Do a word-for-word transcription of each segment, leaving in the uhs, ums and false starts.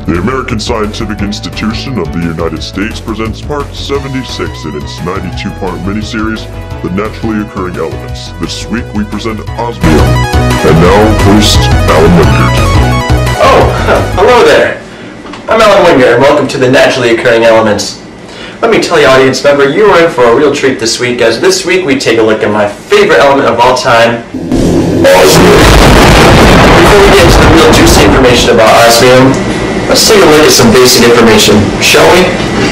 The American Scientific Institution of the United States presents part seventy-six in its ninety-two part miniseries, The Naturally Occurring Elements. This week we present Osmium. And now, host Alan Wingert. Oh, hello there. I'm Alan Wingert, and welcome to The Naturally Occurring Elements. Let me tell you, audience member, you are in for a real treat this week, as this week we take a look at my favorite element of all time, Osmium. Before we get into the real juicy information about Osmium, let's take a look at some basic information, shall we?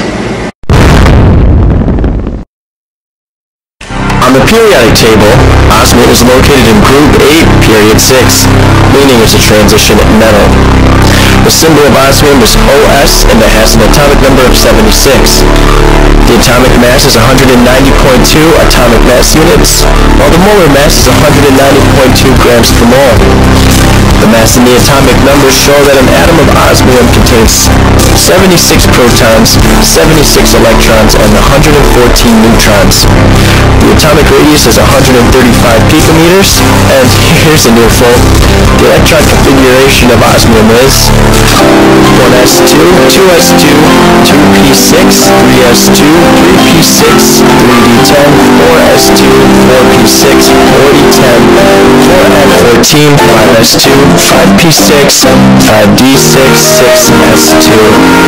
On the periodic table, osmium is located in group eight, period six, meaning it's a transition metal. The symbol of osmium is O S, and it has an atomic number of seventy-six. The atomic mass is one hundred ninety point two atomic mass units, while the molar mass is one hundred ninety point two grams per mole. The mass and the atomic numbers show that an atom of osmium contains seventy-six protons, seventy-six electrons, and one hundred fourteen neutrons. The atomic radius is one hundred thirty-five picometers, and here's an earful. The electron configuration of osmium is one s two, two s two, two p six, three s two, three p six, three d ten, four s two, four p six, four d ten, four n fourteen, five s two, five p six, five d six, six s two.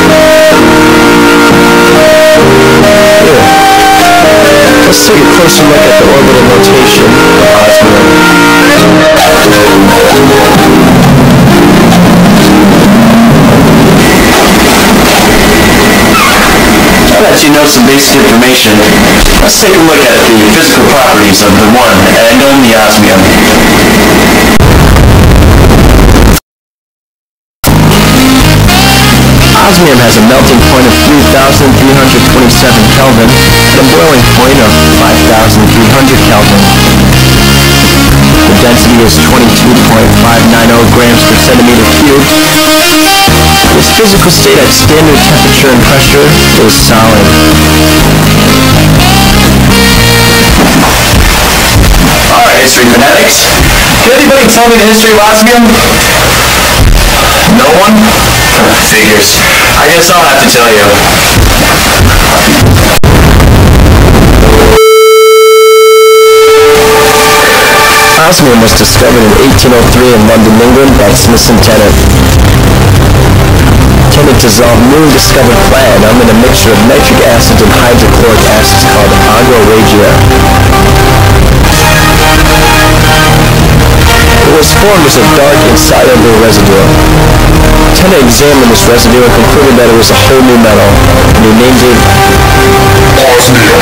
Let's take a closer look at the orbital rotation of osmium. Now that you know some basic information, let's take a look at the physical properties of the one and only osmium. Osmium has a melting point of three thousand three hundred twenty-seven Kelvin and a boiling point of five thousand three hundred Kelvin. The density is twenty-two point five nine zero grams per centimeter cubed. Its physical state at standard temperature and pressure is solid. Alright, history fanatics. Can anybody tell me the history of osmium? No one? Figures. I guess I'll have to tell you. Osmium was discovered in eighteen oh three in London, England by Smithson Tennant. Tennant dissolved newly discovered platinum in a mixture of nitric acid and hydrochloric acids called agua regia. What was formed was a dark, insoluble residue. Tennant examined this residue and concluded that it was a whole new metal, and he named it Osmium.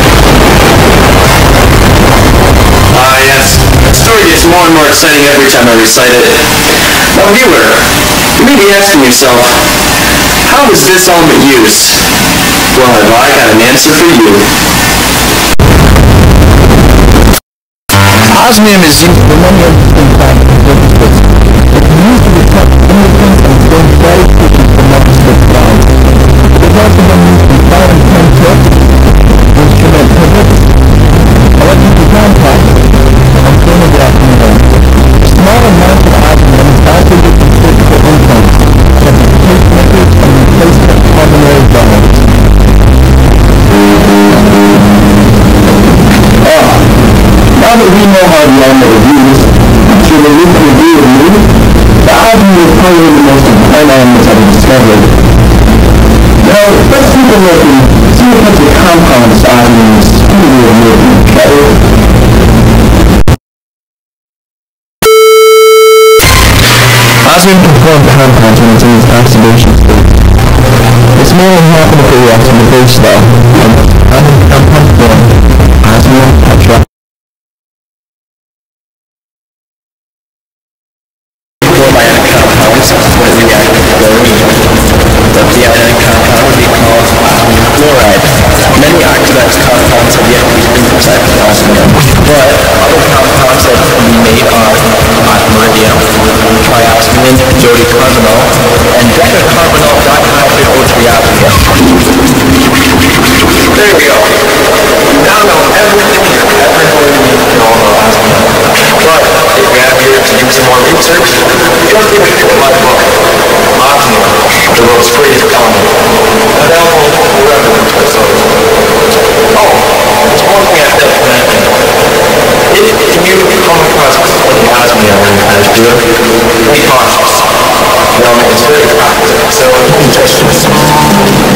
Ah, yes. The story gets more and more exciting every time I recite it. Now, viewer, you may be asking yourself, how is this element used? Well, have I got an answer for you. Osmium is used for many interesting scientific purposes. It can used to detect fingerprints and form very quickly from microscope sound. It has also been used in fire and chemicals, instrument pivots, electrical contacts, and phonograph meters. Small amounts of osmium is also used in surgical implants, such as pacemakers and replacement pulmonary valves. Ah, now that we know how the element is used, should we look to agree with me? The osmium is probably the most important elements I've discovered. Now, let's take a look and see what types of compounds osmium is suitable to make, shall we? Osmium can form compounds when it's in its oxidation state. It's mainly happening for reaction to base slow, and other compound form, osmium hydroxide. Many oxidized compounds have yet to be synthesized with osmium, but other compounds that can be made are osmiridium, triosmium, dodecarbonyl, and decacarbonyl dihydrotriosmium. There we go. You now know everything you ever need to know about osmium. But if you have here to do some more research, you don't give it to my book, Osmium, the world's it's very popular. So interesting.